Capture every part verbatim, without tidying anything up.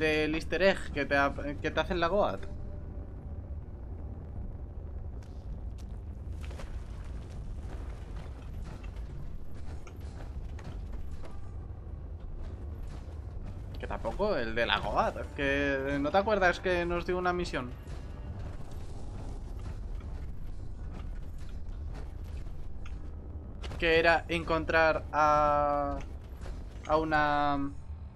del easter egg que te, que te hacen la Goat. Que tampoco, el de la Goat. Que no te acuerdas que nos dio una misión. Que era encontrar a... A una...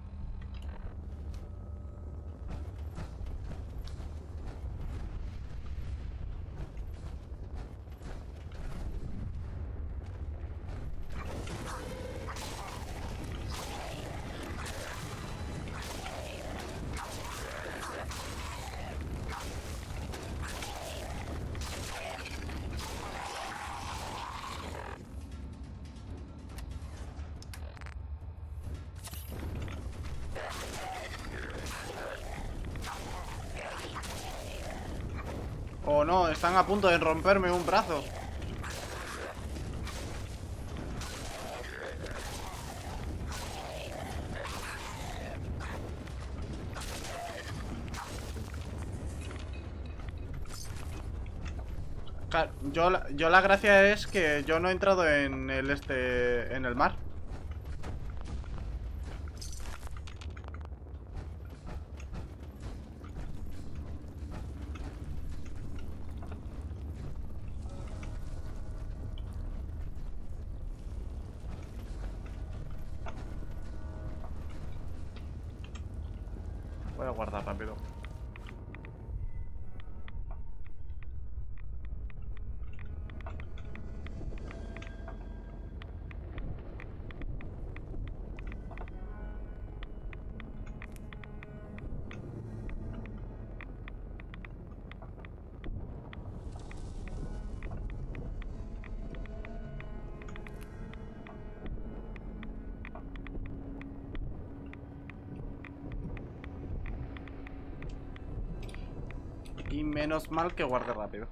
Oh no, están a punto de romperme un brazo. Claro, yo, la- yo la gracia es que yo no he entrado en el este... en el mar. Voy a guardar rápido. Y menos mal que guarde rápido.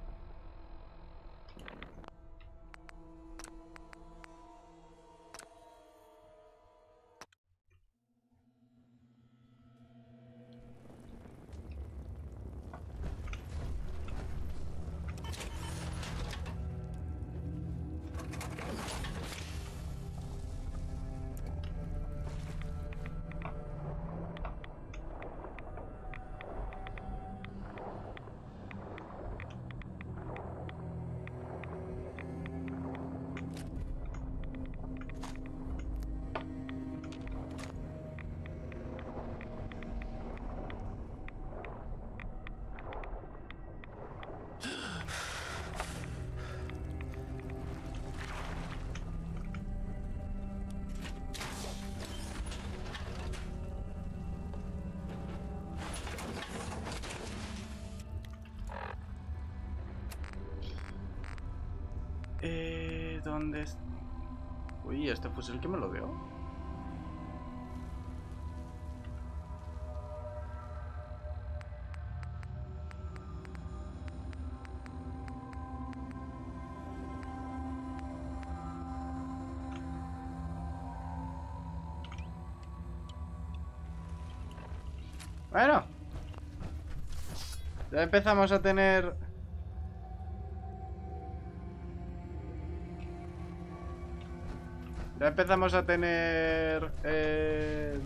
Eh, ¿dónde es? Uy, este fusil que me lo dio. Bueno, ya empezamos a tener... Ya empezamos a tener... Eh...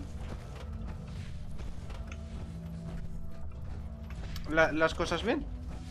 La, las cosas bien.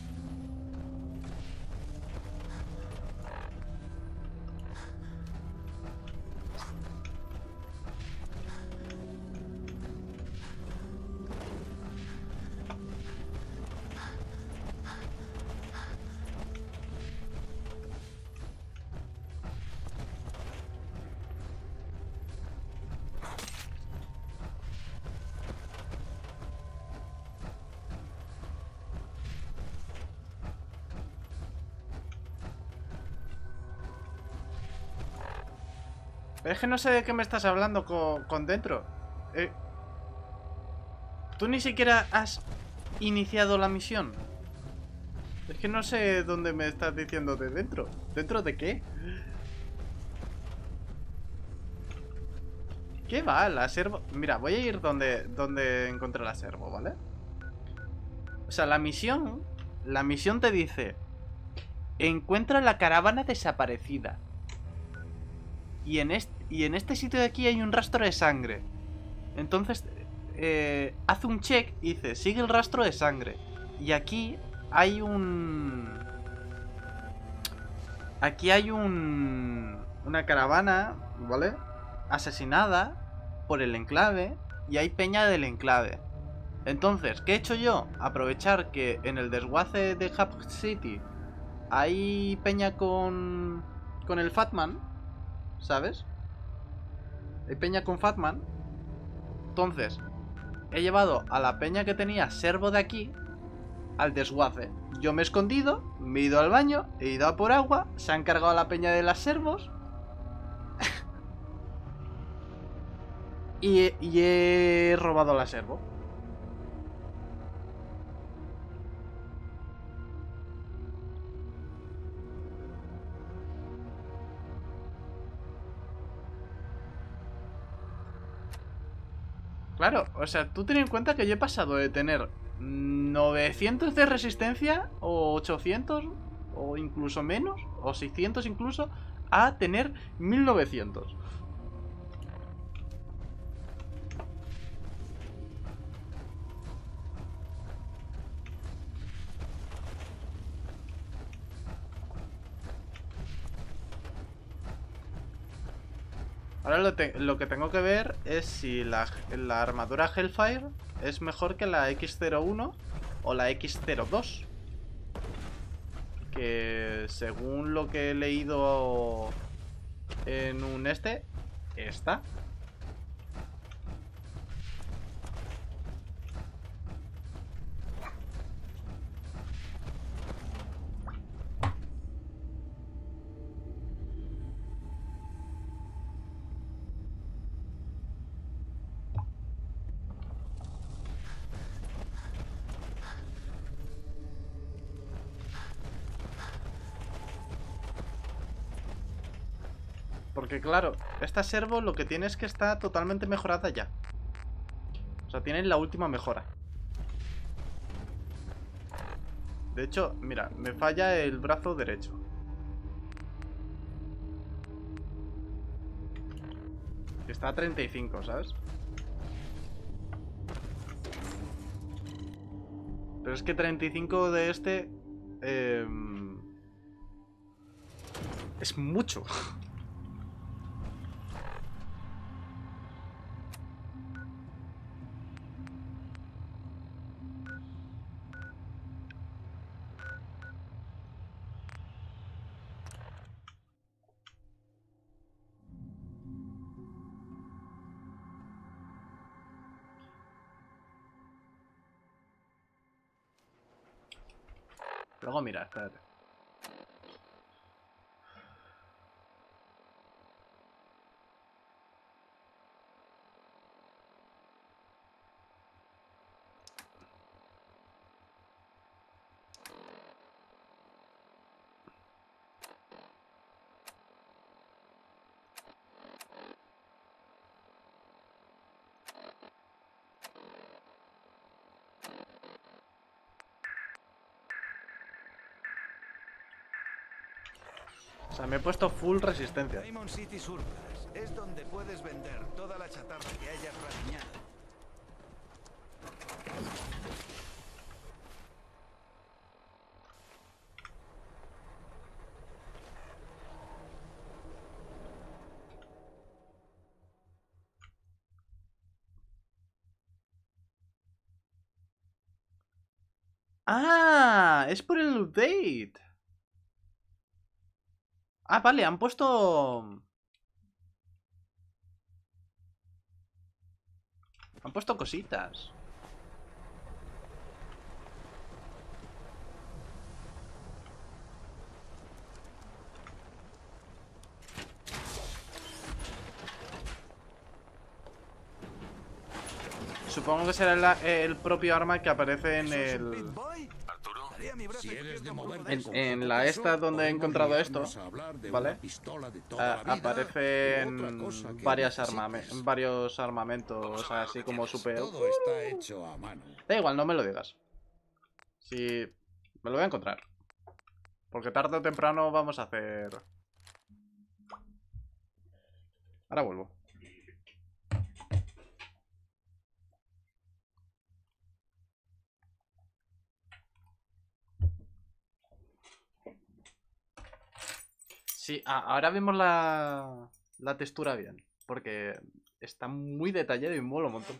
Pero es que no sé de qué me estás hablando con, con dentro. Eh, Tú ni siquiera has iniciado la misión. Es que no sé dónde me estás diciendo de dentro. ¿Dentro de qué? ¿Qué va? La servo... Mira, voy a ir donde, donde encontré la servo, ¿vale? O sea, la misión... La misión te dice... Encuentra la caravana desaparecida. Y en este, y en este sitio de aquí hay un rastro de sangre. Entonces... Eh, hace un check y dice... Sigue el rastro de sangre. Y aquí hay un... Aquí hay un... Una caravana, ¿vale? Asesinada por el enclave. Y hay peña del enclave. Entonces, ¿qué he hecho yo? Aprovechar que en el desguace de Hub City hay peña con... Con el Fatman, ¿sabes? Hay peña con Fatman. Entonces, he llevado a la peña que tenía servo de aquí al desguace. Yo me he escondido, me he ido al baño, he ido a por agua, se han cargado a la peña de las servos y, he, y he robado la servo. Claro, o sea, tú ten en cuenta que yo he pasado de tener novecientos de resistencia, o ochocientos, o incluso menos, o seiscientos incluso, a tener mil novecientos. Ahora lo, te lo que tengo que ver es si la, la armadura Hellfire es mejor que la equis cero uno o la equis cero dos. Que según lo que he leído en un este, esta. Porque claro, esta servo lo que tiene es que está totalmente mejorada ya. O sea, tiene la última mejora. De hecho, mira, me falla el brazo derecho. Que está a treinta y cinco, ¿sabes? Pero es que treinta y cinco de este... Eh, es mucho. Luego mira, espérate. O sea, me he puesto full resistencia. Diamond City Surplus es donde puedes vender toda la chatarra que hayas rapiñado. ¡Ah! Es por el update. Ah, vale, han puesto... Han puesto cositas. Supongo que será el, el propio arma que aparece en el... Arturo, Daría mi brazo Si eres de izquierdo por moverte uno de En, esos. con en poco la peso, esta donde he podemos encontrado esto, liarnos a hablar de ¿vale? una pistola de toda a- la vida, aparecen u otra cosa que varias, necesites. armame- varios armamentos así como super... Todo está hecho a mano. Da igual, no me lo digas. Si... Me lo voy a encontrar. Porque tarde o temprano vamos a hacer... Ahora vuelvo. Sí, a- ahora vemos la, la textura bien. Porque está muy detallado y mola un montón.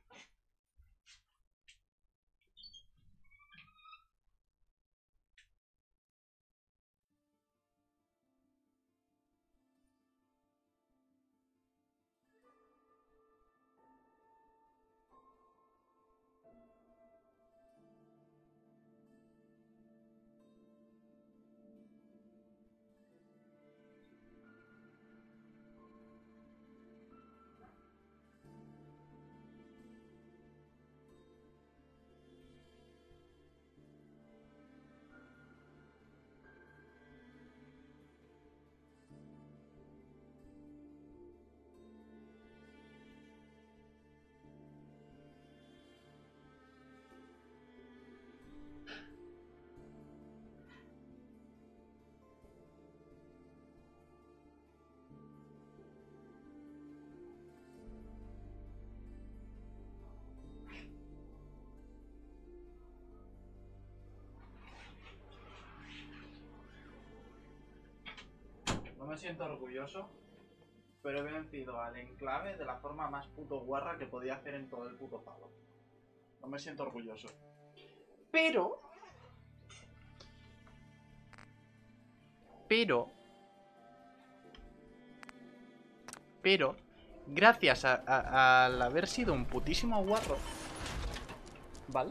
No me siento orgulloso, pero he vencido al enclave de la forma más puto guarra que podía hacer en todo el puto palo. No me siento orgulloso. Pero... Pero... Pero... Gracias a, a- al haber sido un putísimo guarro... ¿Vale?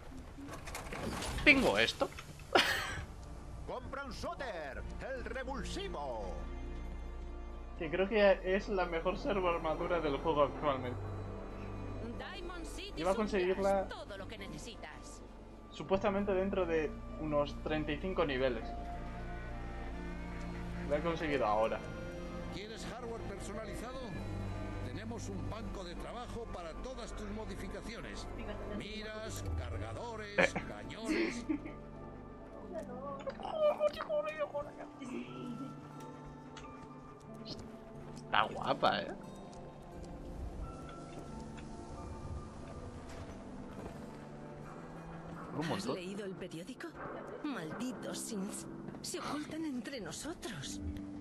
Tengo esto. ¡Compra un Soter! ¡El revulsivo! Que creo que es la mejor servo armadura del juego actualmente. Diamond City Iba a conseguirla- Supplies, todo lo que necesitas. Supuestamente dentro de unos treinta y cinco niveles. Lo he conseguido ahora. ¿Quieres hardware personalizado? Tenemos un banco de trabajo para todas tus modificaciones. Miras, cargadores, cañones. Está guapa, ¿eh? Un ¿Has montón. leído el periódico? Malditos Sims. Se ocultan entre nosotros.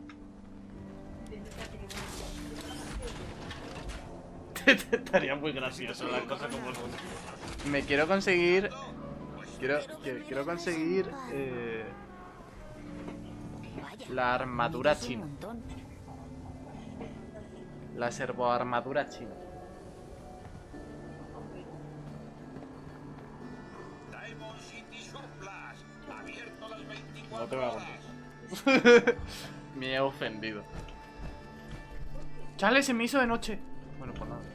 Estaría muy gracioso la cosa como son. Me quiero conseguir... Quiero, quiero, quiero conseguir... Eh, la armadura china. La servoarmadura china. Diamond City Surplus, abierto las No veinticuatro te voy a horas. contar. Me he ofendido. Chale, se me hizo de noche. Bueno, pues nada.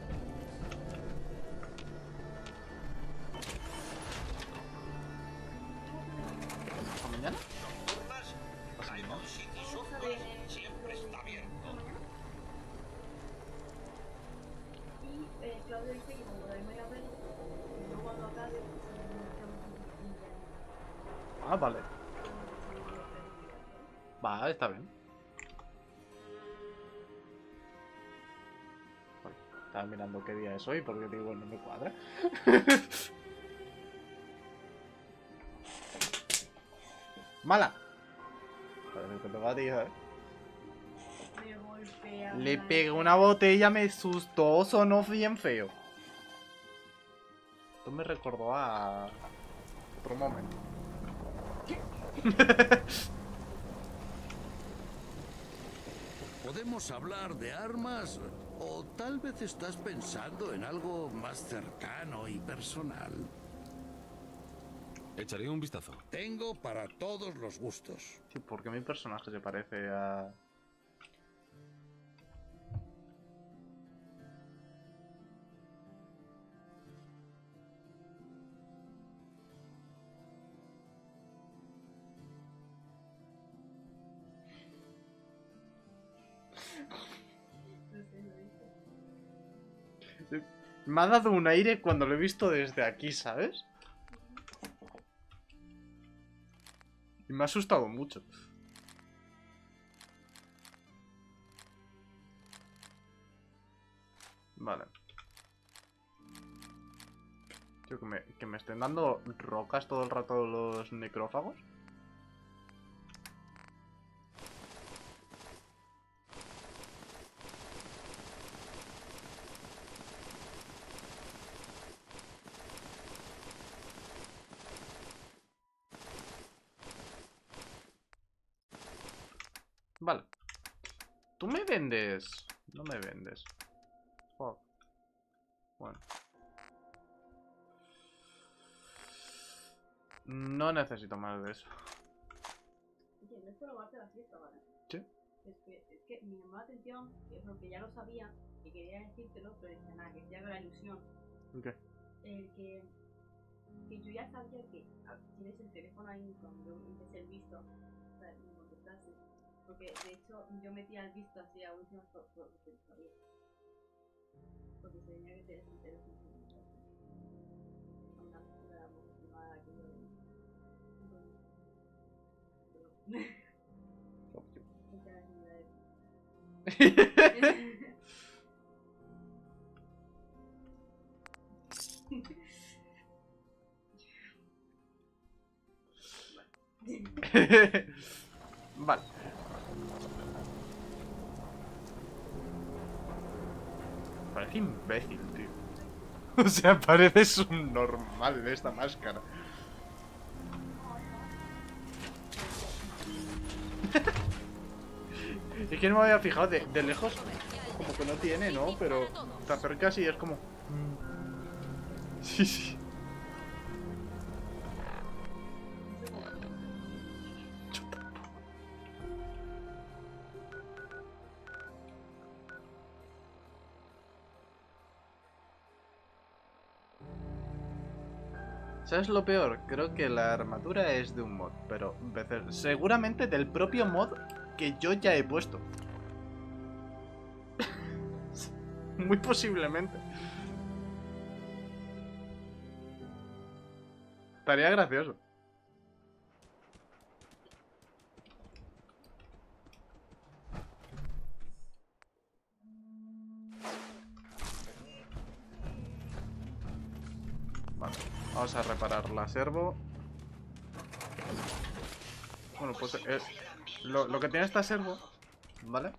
¿Hasta mañana? Nocturnas, Diamond City Surplus siempre está abierto. Y eh, Claudio dice que como todavía me voy a ver, no cuando acabe, Ah, vale. Va, está bien. Vale, estaba mirando qué día es hoy porque digo, no me cuadra. ¡Mala! Joder, que te va a decir, ¿eh? me golpea. Le pegué una botella, me asustó, sonó bien feo. Esto me recordó a otro momento. ¿Podemos hablar de armas? ¿O tal vez estás pensando en algo más cercano y personal? Echaré un vistazo. Tengo para todos los gustos. Sí, porque mi personaje se parece a... Me ha dado un aire cuando lo he visto desde aquí, ¿sabes? Y me ha asustado mucho. Vale. Tío, que me, que me estén dando rocas todo el rato los necrófagos. Vale. ¿Tú me vendes? No me vendes. Fuck. Bueno. No necesito más de eso. Oye, no es por robarte la fiesta, ¿vale? Sí. Es que, es que me llamó la atención, que es lo que ya lo sabía, y quería decírtelo, pero dije, nada, que te haga la ilusión. ¿Qué? El que, que yo ya sabía que ah, tienes el teléfono ahí cuando yo empecé el visto, o sea, me contestaste. Porque de hecho yo metía el visto así a últimas por por lo que sabía. Porque se tenía que tener el teléfono. Una cosa aproximada que yo. Muchas actividades. Vale. Parece imbécil, tío. O sea, pareces un normal de esta máscara. Es que no me había fijado de, de lejos. Como que no tiene, ¿no? Pero te acercas y es como... Sí, sí. ¿Sabes lo peor? Creo que la armadura es de un mod, pero veces, seguramente del propio mod que yo ya he puesto. Muy posiblemente. Estaría gracioso. Vale, vamos a reparar la servo. Bueno, pues eh, lo, lo que tiene esta servo, ¿vale?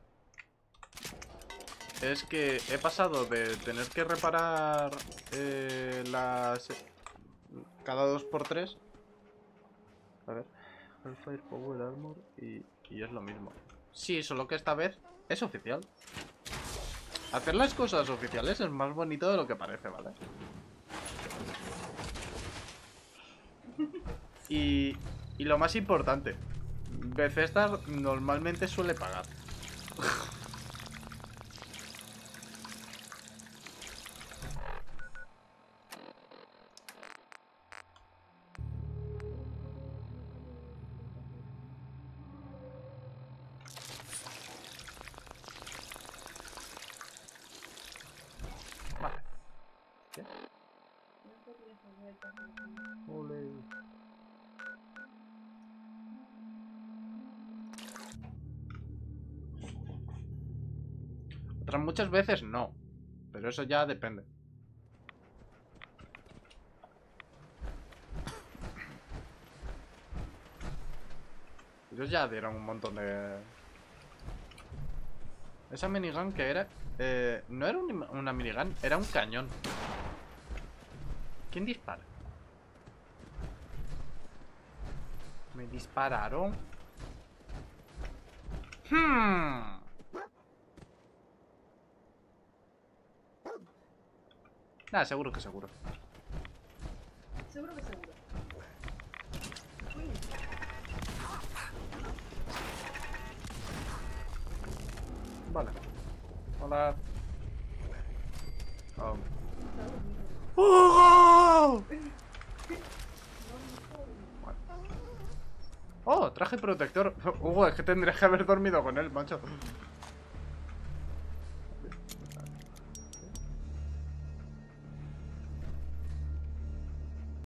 Es que he pasado de tener que reparar eh, las cada dos por tres. A ver, Hellfire, Power Armor y, y es lo mismo. Sí, solo que esta vez es oficial. Hacer las cosas oficiales es más bonito de lo que parece, ¿vale? Y, y lo más importante, Bethesda normalmente suele pagar. Vale. ¿Qué? Ole. Otras muchas veces no, pero eso ya depende. Ellos ya dieron un montón de... Esa minigun que era... Eh, no era un, una minigun, era un cañón. ¿Quién dispara? Me dispararon. Hmm... Nada, seguro que seguro. Seguro que seguro. Vale. Hola. Oh. ¡Oh! Oh, traje protector. Hugo, es que tendrías que haber dormido con él, macho.